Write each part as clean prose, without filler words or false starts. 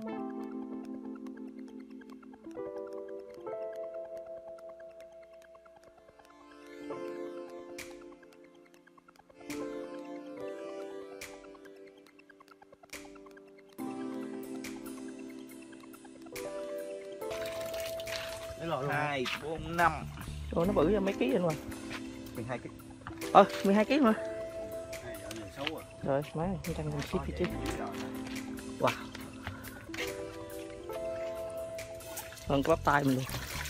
Hai, 4, 5. Rồi nó bự ra mấy ký anh mà. 12 kg. 12 kg mà. Rồi má, 100 kg thì chứ. Wow. Hơn cái bắp tay mình luôn.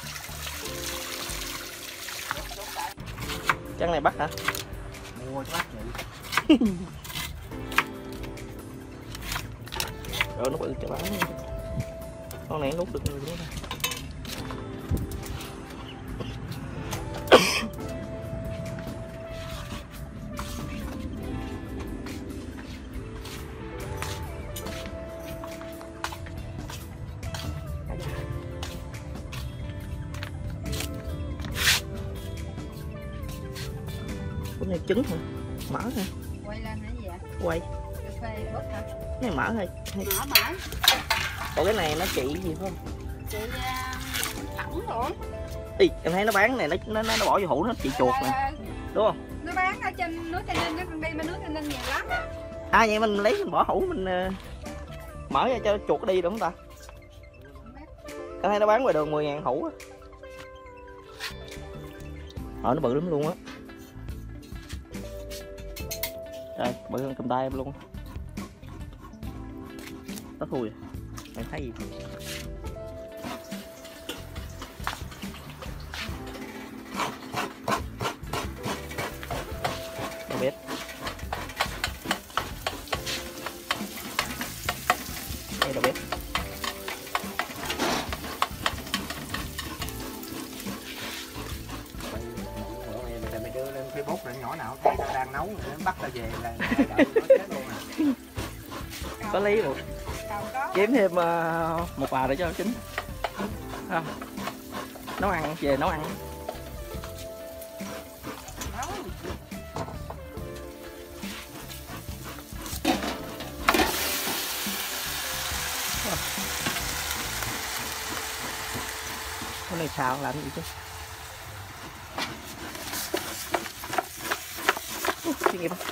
Chân này bắt hả? Mua cho bắt vậy. Rồi nó bự cho bán. Con này nút được người nữa. Cái này trứng hả? Mỡ hả? Quay lên hả gì vậy? Quay. Cà phê bớt hả? Cái này mỡ hay? Mỡ. Còn cái này nó chỉ gì phải không? Chị lỏng rồi. Ý, em thấy nó bán này nó bỏ vô hũ nó chỉ chuột nè. Đúng không? Nó bán ở trên núi Tây Ninh, nó còn đi bên núi Tây Ninh nhiều lắm. À vậy mình lấy mình bỏ hũ mình mở ra cho chuột đi đúng không ta? Em thấy nó bán ngoài đường 10.000 hũ á. Nó bự lắm luôn á. Trời, bự hơn cầm tay em luôn. Nó thui. Em thấy gì? Đâu biết. Đây đâu biết. Mày đưa lên Facebook là nhỏ nào thấy tao đang nấu rồi bắt tao về là đợi chết luôn à. Có lý một. Kiếm thêm một bà để cho chín. Không. Nấu ăn về nấu ăn. Cái này xào làm gì chứ? Chuyên nghiệp không?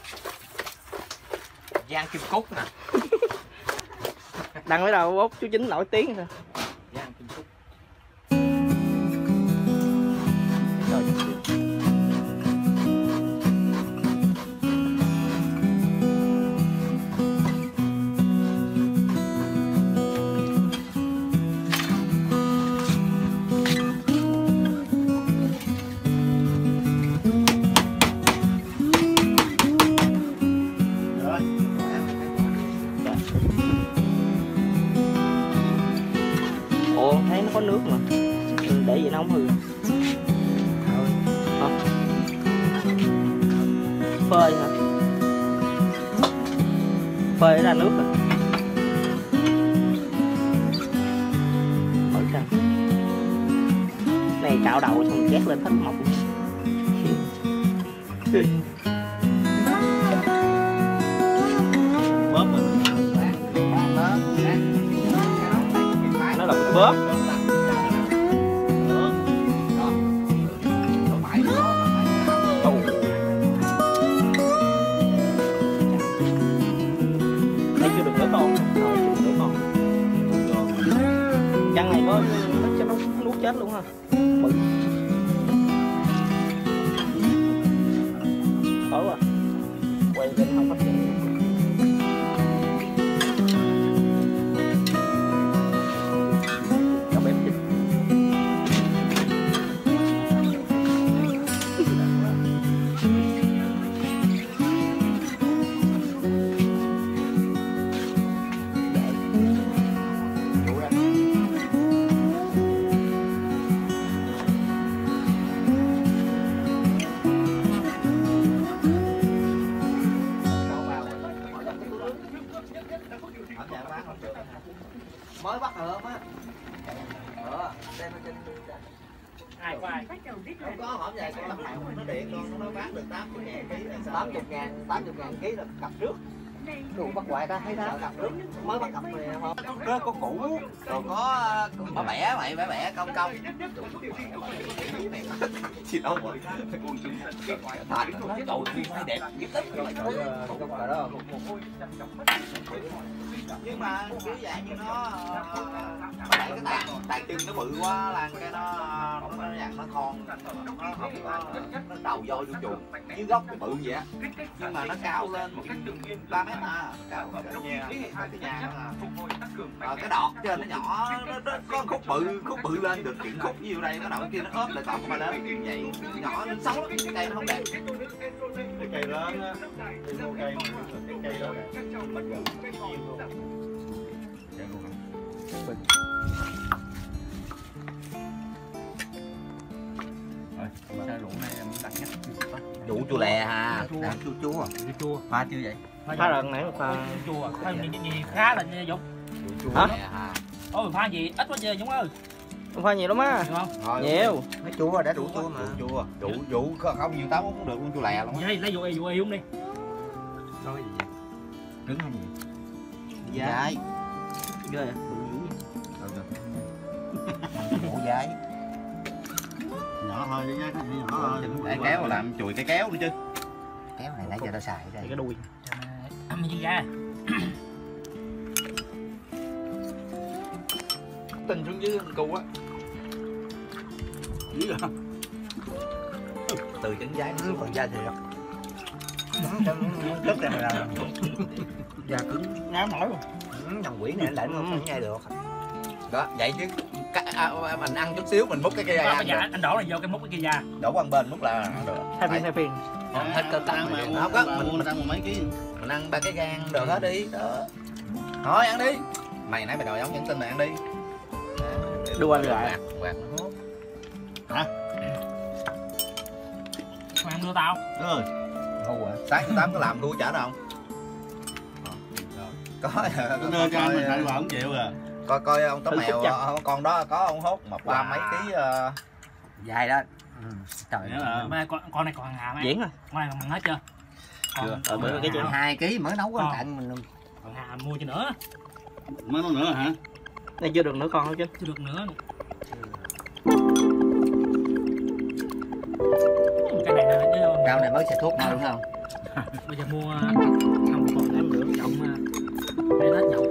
Giang Kim Cúc nè. Đăng ở đâu bốt chú Chính nổi tiếng rồi. Giang Kim Cúc. Ủa thấy nó có nước mà để gì nó không hư. Phơi hả? Phơi ra nước à? Hỏi sao? Này cạo đầu xong chét lên hết mọc. Bóp nó là một bóp. Đây chưa được nữa con. Rồi chưa được nữa con. Chăn này có nó cho nó nuốt chết luôn ha. Bự. Khó quá. Quay lên không phát hiện. Mới bắt hộp á. Đem nó trên Ai có ai? không có hộp dài con nó điện con nó bán được 80.000 ký là sao? 80.000 ký là cặp trước. Đủ bắt hoài ta thấy đó mới bắt cặp về không? Có củ rồi có bẻ mày bẻ cong cong. Gì đâu mà. Thành nói trời phim hay đẹp dữ lắm. Đó. Nhưng mà cái dạng như nó cái tàn chân nó bự quá là cái nó dạng nó con nó đầu voi vô chuột dưới gốc cái bự vậy á, nhưng mà nó cao lên 3 mét à, cao cái nhà cái đọt trên nó nhỏ, nó có khúc bự lên được chuyển khúc như đây, cái đọt kia nó ốp lại cọc mà lớn vậy nhỏ nó xấu lắm, cái cây nó không đẹp. Cái cây lớn á, đi mua cây cái cây đó đẹp. Sao rượu này em đặt nhất Rượu chua lè ha, chua chua pha chưa vậy? pha lần nãy pha chua gì khá là Dũng. Chua hả? Lè ha. Ôi pha gì ít quá chơi Dũng ơi. Không pha nhiều lắm á. Được không? Thôi, Nhiều. nó chua đã đủ chua mà. Chua. Rượu không nhiều táo cũng được luôn, chua lè luôn. Vậy lấy vụ Dũng đi. Nói gì vậy? Trứng hay gì? Dái. Ghê à? Bộ dái. Nhỏ thôi chứ nhá, nhỏ thôi. Để kéo làm chùi cái kéo nữa chứ. Kéo này nãy giờ tao xài đây. Cái đuôi. Ăn gì ra. Tình xuống dưới con cù á. Dữ à? Từ trứng dái nó còn da thiệt. Rất là da cứng Ngáo nổi luôn. Thằng quỷ này lại nó không nhai được. Đó, vậy chứ mình ăn chút xíu mình múc cái kia ra Bây giờ anh đổ này vô cái múc cái kia ra. đổ qua bên múc là được. Hai phiên. Hết cơ tắc mà không có mình ăn mấy ký. mình ăn 3 cái gan được hết đi đó. Thôi ăn đi. Mày nãy mày đòi ống nhắn tin mày ăn đi. Đua anh lại. Quạt nó hốt. Mày ăn đưa tao. Rồi. Ngu à. Sáng thứ 8 có làm đua trả đâu không? Có Đưa cho anh mình lại mà không chịu à. coi ông tấm mèo con đó có ông hốt mà 3 mấy ký dài đó. Trời Mà con này còn hà mấy. Diễn à? Con này còn hết chưa? Còn bữa cái chuyện 2 ký mới nấu cẩn thận mình. còn hà mua cho nữa. Mới nói nữa hả? Này chưa được nữa con thôi chứ. Chưa được nữa. Cái này là chứ. Rau này mới xịt thuốc thôi đúng không? Bây giờ mua không còn em nữa trọng để Tết nhậu